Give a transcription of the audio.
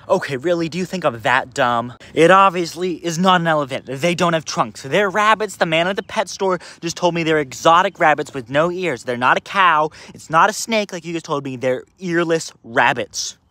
Okay, really? Do you think I'm that dumb? It obviously is not an elephant. They don't have trunks. They're rabbits. The man at the pet store just told me they're exotic rabbits with no ears. They're not a cow. It's not a snake like you just told me. They're earless rabbits.